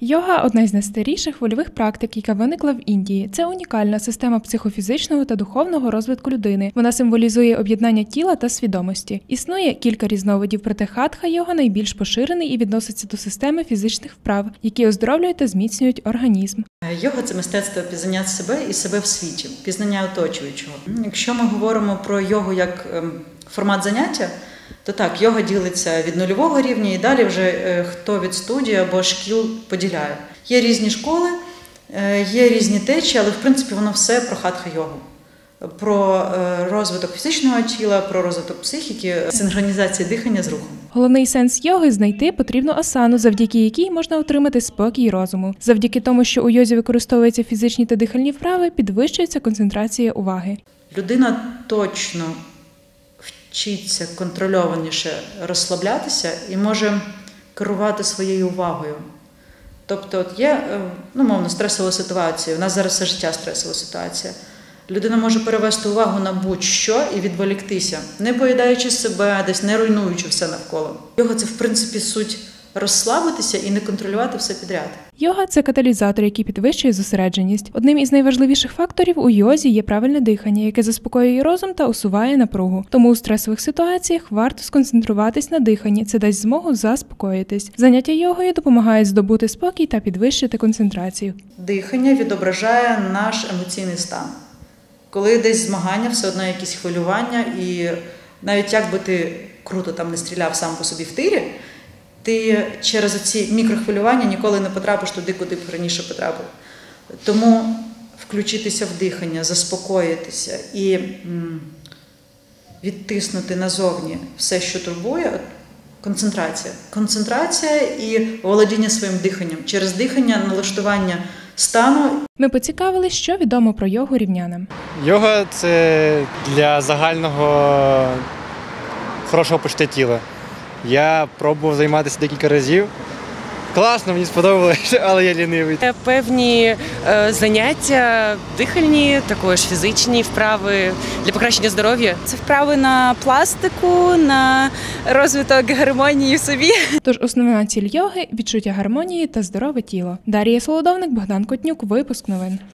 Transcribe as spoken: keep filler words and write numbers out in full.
Йога – одна із найстаріших вольових практик, яка виникла в Індії. Це унікальна система психофізичного та духовного розвитку людини. Вона символізує об'єднання тіла та свідомості. Існує кілька різновидів, проте хатха-йога найбільш поширений і відноситься до системи фізичних вправ, які оздоровлюють та зміцнюють організм. Йога – це мистецтво пізнання себе і себе в світі, пізнання оточуючого. Якщо ми говоримо про йогу як формат заняття, то так, йога ділиться від нульового рівня і далі вже е, хто від студії або шкіл поділяє. Є різні школи, е, є різні течії, але в принципі воно все про хатха-йогу. Про е, розвиток фізичного тіла, про розвиток психіки, синхронізація дихання з рухом. Головний сенс йоги – знайти потрібну асану, завдяки якій можна отримати спокій розуму. Завдяки тому, що у йозі використовуються фізичні та дихальні вправи, підвищується концентрація уваги. Людина точно вчиться контрольованіше розслаблятися і може керувати своєю увагою. Тобто от є, ну, мовно, стресова ситуація, у нас зараз все життя стресова ситуація. Людина може перевести увагу на будь-що і відволіктися, не поїдаючи себе, десь не руйнуючи все навколо. Йога – це, в принципі, суть розслабитися і не контролювати все підряд. Йога – це каталізатор, який підвищує зосередженість. Одним із найважливіших факторів у йозі є правильне дихання, яке заспокоює розум та усуває напругу. Тому у стресових ситуаціях варто сконцентруватись на диханні, це дасть змогу заспокоїтись. Заняття йогою допомагає здобути спокій та підвищити концентрацію. Дихання відображає наш емоційний стан. Коли десь змагання, все одно якісь хвилювання, і навіть як би ти круто там не стріляв сам по собі в тирі, ти через ці мікрохвилювання ніколи не потрапиш туди, куди б раніше потрапив. Тому включитися в дихання, заспокоїтися і м, відтиснути назовні все, що турбує – концентрація. Концентрація і володіння своїм диханням. Через дихання, налаштування стану. Ми поцікавились, що відомо про йогу рівнянам. Йога – це для загального хорошого почуття тіла. Я пробував займатися декілька разів. Класно, мені сподобалося, але я лінивий. Певні е, заняття дихальні, також фізичні вправи для покращення здоров'я. Це вправи на пластику, на розвиток гармонії в собі. Тож основна ціль йоги – відчуття гармонії та здорове тіло. Дар'я Солодовник, Богдан Котнюк, випуск новин.